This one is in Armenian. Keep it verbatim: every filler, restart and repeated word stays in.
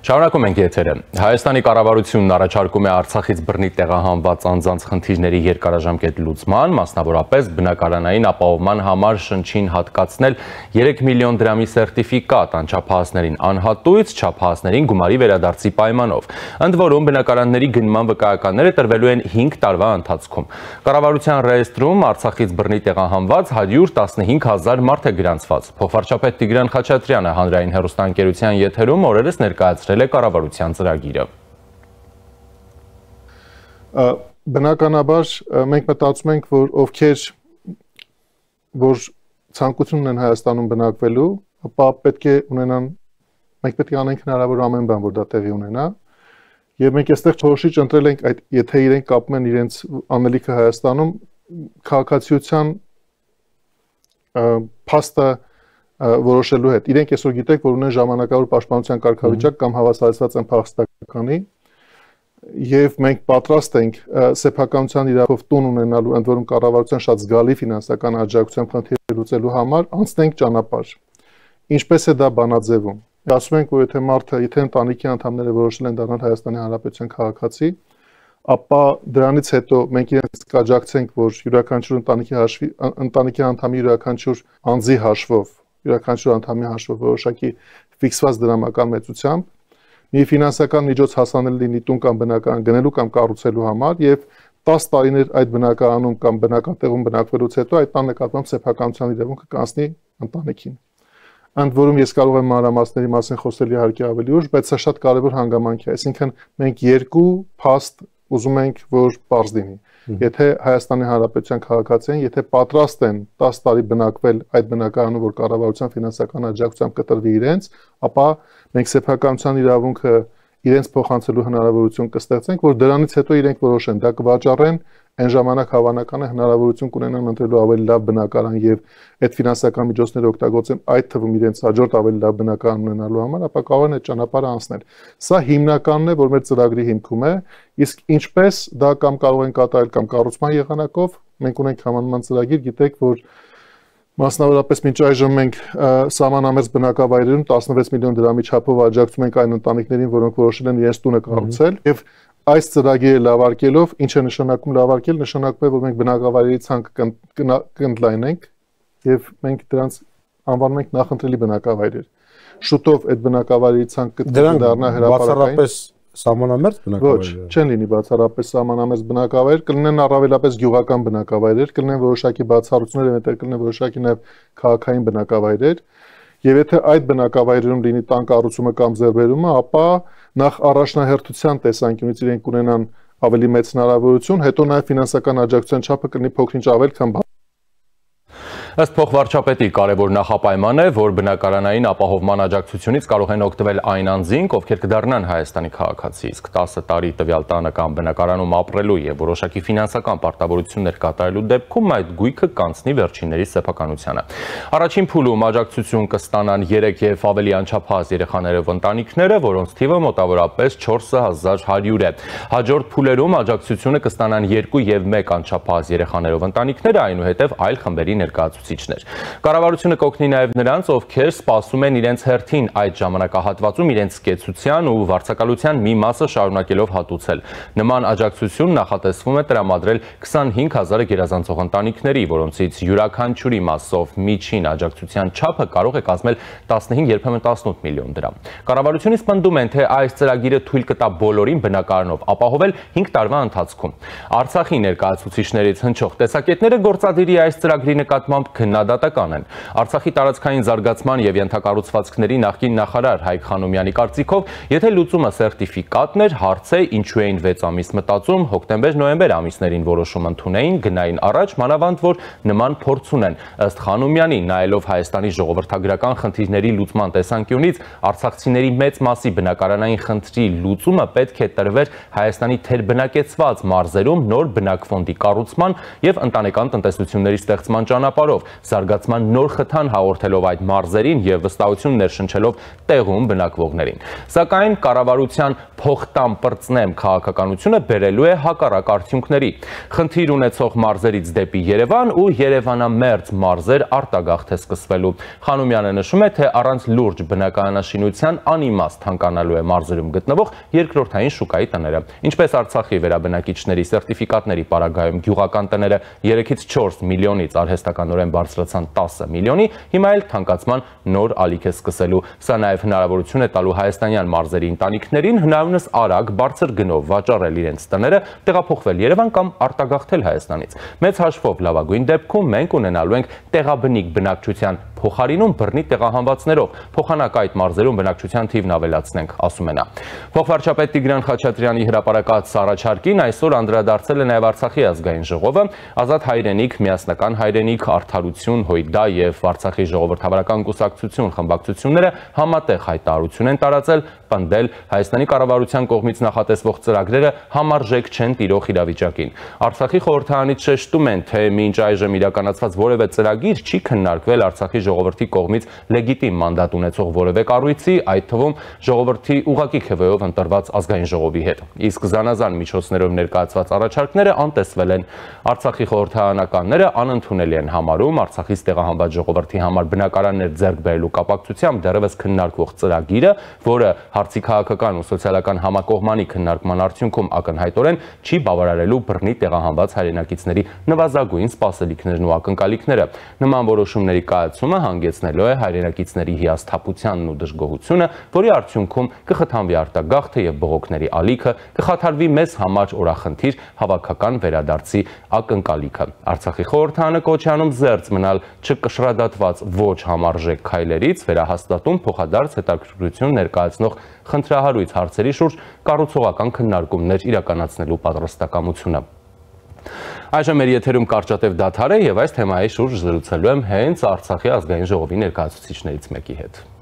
Շարունակում ենք եթերը։ Հայաստանի կառավարությունն առաջարկում է Արցախից բռնի տեղահանված անձանց խնդիրների երկարաժամկետ լուծման, մասնավորապես բնակարանային ապահովման համար շնչին հատկացնել երեք միլիոն դրամի սերտիֆիկատ անչափահասներին անհատույց, չափահասներին գումարի վերադարձի պայմանով։ Ընդ որում բնակարանների գնման վկայականները տրվելու են հինգ տարվա ընթացքում։ Կառավարության ռեեստրում Արցախից բռնի տեղահանված հարյուր տասնհինգ հազար մարդ է գրանցված։ Փոխվարչապետ Տիգրան Խաչատրյանը հանրային հեռուստաընկերության եթերում օրերս ներկայացրել է կառավարության ծրագիրը։ Բնականաբար մենք մտածում ենք, որ ովքեր որ ցանկություն ունեն Հայաստանում բնակվելու, ապա պետք է ունենան, մենք պետք է անենք հնարավոր ամեն բան, որ դա տեղի ունենա, եւ մենք այստեղ չորոշիչ ընտրել ենք այդ, եթե իրենք կապում են իրենց անելիքը Հայաստանում, քաղաքացիության փաստը որոշելու հետ։ Իրենք այսօր գիտեք, որ ունեն ժամանակավոր պաշտպանության կարգավիճակ կամ հավասարեցված են փախստականի, եւ մենք պատրաստ ենք սեփականության իրավունքով տուն ունենալու, ընդ որում կառավարության շատ զգալի ֆինանսական աջակցությամբ խնդիրը լուծելու համար անցնենք ճանապարհ։ Ինչպես է դա բանաձևում։ Ասում ենք, որ եթե մարդը, եթե ընտանիքի անդամները որոշել են դառնալ Հայաստանի Հանրապետության քաղաքացի, ապա դրանից հետո մենք իրենց կաջակցենք, որ յուրաքանչյուր ընտանիքի հաշվի ընտանիքի անդամի յուրաքանչյուր անձի հաշվով, յուրաքանչյուր անդամի հաշվով որոշակի ֆիքսված դրամական մեծությամբ մի ֆինանսական միջոց հասանելի լինի տուն կամ բնակարան գնելու կամ կառուցելու համար եւ տասը տարիներ այդ բնակարանում կամ բնակատեղում բնակվելուց հետո այդ տան նկատմամբ սեփականության իրավունքը կանցնի ընտանիքին։ Ընդ որում ես կարող եմ մանրամասների մասին խոսել իհարկե ավելի ուշ, բայց սա շատ կարևոր հանգամանք է, այսինքն մենք երկու փաստ ուզում ենք, որ պարզ լինի։ Եթե Հայաստանի Հանրապետության քաղաքացի են, եթե պատրաստ են տասը տարի բնակվել այդ բնակարանում, որ կառավարության ֆինանսական աջակցությամբ կտրվի իրենց, ապա մենք սեփականության իրավունքը իրենց փոխանցելու հնարավորություն կստեղծենք, որ դրանից հետո իրենք որոշեն, դա կվաճառեն, այն ժամանակ հավանական է հնարավորություն կունենան ընտրելու ավելի լավ բնակարան եւ այդ ֆինանսական միջոցները օգտագործեն այդ թվում իրենց հաջորդ ավելի լավ բնակարան ունենալու համար, ապա կարող են այդ ճանապարհը անցնել։ Սա հիմնականն է, որ մեր ծրագրի հիմքում է, իսկ ինչպես դա կամ կարող են կատարել կամ կառուցման եղանակով, մենք ունենք համանման ծրագիր, գիտեք, որ մասնավորապես մինչ այժմ մենք սահմանամերձ բնակավայրերում տասնվեց միլիոն դրամի չափով աջակցում ենք այն ընտանիքներին, որոնք որոշել են իրենց տունը կառուցել եւ այս ծրագիրը լավարկելով, ինչ է նշանակում լավարկել, նշանակում է, որ մենք բնակավայրերի ցանկը կընդլայնենք եւ մենք դրանց անվանում ենք նախընտրելի բնակավայրեր։ Շուտով այդ բնակավայրերի ցանկը կդառնա հրապարակային Սահմանամերձ բնակավայրեր։ Ոչ, չեն լինի բացառապես սահմանամերձ բնակավայրեր, կլինեն առավելապես գյուղական բնակավայրեր, կլինեն որոշակի բացառություններ եւ այդտեղ կլինեն որոշակի նաեւ քաղաքային բնակավայրեր։ Եվ եթե այդ բնակավայրերում լինի տան կառուցումը կամ ձեռբերումը, ապա նախ առաջնահերթության տեսանկյունից իրենք կունենան ավելի մեծ հնարավորություն, հետո նաեւ ֆինանսական աջակցության չափը կլինի փոքր-ինչ ավել, քան Ըստ փոխվարչապետի կարևոր նախապայման է, որ բնակարանային ապահովման աջակցությունից կարող են օգտվել այն անձինք, ովքեր կդառնան Հայաստանի քաղաքացի, իսկ տասը տարի տվյալ տանը կամ բնակարանում ապրելու եւ որոշակի ֆինանսական պարտավորություններ կատարելու դեպքում այդ գույքը կանցնի վերջինների սեփականությանը։ Առաջին փուլում աջակցություն կստանան երեք եւ ավելի անչափահաս երեխաներով ընտանիքները, որոնց թիվը մոտավորապես չորս հազար հարյուր է։ Հաջորդ փուլերում աջակցությունը կստանան երկու եւ մեկ անչափահաս երեխաներով ընտանիքները, այնուհետեւ այլ խմբերի ներկայացուցիչներ։ Կառավարությունը կօգնի նաև նրանց, ովքեր սպասում են իրենց հերթին այդ ժամանակահատվածում իրենց կեցության ու վարձակալության մի մասը շարունակելով հատուցել։ Նման աջակցություն նախատեսվում է տրամադրել քսանհինգ հազարը գերազանցող ընտանիքների, որոնցից յուրաքանչյուրի մասով միջին աջակցության չափը կարող է կազմել տասնհինգ, երբեմն տասնութ միլիոն դրամ։ Կառավարությունից պնդում են, թե այս ծրագիրը թույլ կտա բոլորին բնակարանով ապահովել հինգ տարվա ընթացքում։ Արցախի ներկայացուցիչներից հնչող տեսակետները գործադիրի այս ծրագրի նկատմամբ քննադատական են։ Արցախի տարածքային զարգացման եւ ենթակառուցվածքների նախկին նախարար Հայկ Խանոմյանի կարծիքով, եթե լուծումը սերտիֆիկատն էր, հարց է ինչու էին վեց ամիս մտածում, հոկտեմբեր-նոյեմբեր ամիսներին որոշում ընդունեին, գնային առաջ, մանավանդ որ նման փորձ ունեն։ Ըստ Խանոմյանի, նայելով Հայաստանի ժողովրդագրական խնդիրների լուծման տեսանկյունից, արցախցիների մեծ մասի բնակարանային խնդրի լուծումը պետք է տրվեր Հայաստանի թերբնակեցված մարզերում նոր բնակֆոնդի կառուցման եւ ընտանեկան տնտեսությունների ստեղծման ճանապարհով։ հրավիրելով զարգացման նոր խթան հաղորդելով այդ մարզերին եւ վստահություն ներշնչելով տեղում բնակվողներին։ Սակայն կառավարության փոխտամ պրծնեմ քաղաքականությունը բերելու է հակառակ արդյունքների։ Խնդիր ունեցող մարզերից դեպի Երևան ու Երևանամերձ մարզեր արտագաղթ է սկսվելու։ Խանոմյանը նշում է, թե առանց լուրջ բնակարանաշինության անիմաստ հանգանալու է մարզերում գտնվող երկրորդային շուկայի տները։ Ինչպես Արցախի վերաբնակիչների սերտիֆիկատների պարագայում գյուղական տները երեքից չորս միլիոնից արհեստականորեն բարձրացան տասը միլիոնի, հիմա էլ թանկացման նոր ալիք է սկսելու։ Սա նաև հնարավորություն է տալու հայաստանյան մարզերի ընտանիքներին հնարավորինս արագ բարձր գնով վաճառել իրենց տները, տեղափոխվել Երևան կամ արտագաղթել Հայաստանից։ Մեծ հաշվով լավագույն դեպքում մենք ունենալու ենք տեղաբնիկ բնակչության փոխարինում բռնի տեղահանվածներով, փոխանակ այդ մարզերում բնակչության թիվն ավելացնենք, ասում է նա։ Փոխվարչապետ Տիգրան Խաչատրյանի հրապարակած առաջարկին այսօր անդրադարձել է նաև Արցախի ազգային ժողովը, Ազատ հայրենիք, միասնական հայրենիք, Արդարություն, Հույդա եւ Արցախի ժողովրդավարական կուսակցություն խմբակցությունները համատեղ հայտարարություն են տարածել, պնդել Հայաստանի կառավարության կողմից նախատեսվող ծրագրերը համարժեք չեն տիրող իրավիճակին։ Արցախի խորհրդարանից շեշտում են, թե մինչ այժմ իրականացված որևէ ծրագիր չի քննարկվել Արցախի ժողովրդի կողմից լեգիտիմ մանդատ ունեցող որևէ կառույցի, այդ թվում ժողովրդի ուղղակի քվեով ընտրված ազգային ժողովի հետ։ Իսկ զանազան միջոցներով ներկայացված առաջարկները անտեսվել են։ Արցախի խորհրդարանականները անընդունելի են համարում Արցախից տեղահանված ժողովրդի համար բնակարաններ ձեռք բերելու կապակցությամբ դեռևս քննարկվող ծրագիրը, որը հարցի քաղաքական ու սոցիալական համակողմանի քննարկման արդյունքում ակնհայտորեն չի բավարարելու բռնի տեղահանված հայրենակիցների նվազագույն սպասելիքներն ու ակնկալիքները։ Նման որոշումների կայացումը հանգեցնելու է հայրենակիցների հիասթափությանն ու դժգոհությունը, որի արդյունքում կխթանվի արտագաղթը եւ բողոքների ալիքը, կխաթարվի մեզ համար օրախնդիր հավաքական վերադարձի ակնկալիքը։ Արցախի խորհրդարանը կոչ է անում զերծ մնալ չկշռադատված ոչ համարժեք քայլերից, վերահաստատում փոխադարձ հետաքրքրություն ներկայացնող խնդրահարույց հարցերի շուրջ կառուցողական քննարկումներ իրականացնելու պատրաստակամությունը։ Այժմ մեր եթերում կարճատև դադար է եւ այս թեմայի շուրջ զրուցելու եմ հենց Արցախի ազգային ժողովի ներկայացուցիչներից մեկի հետ։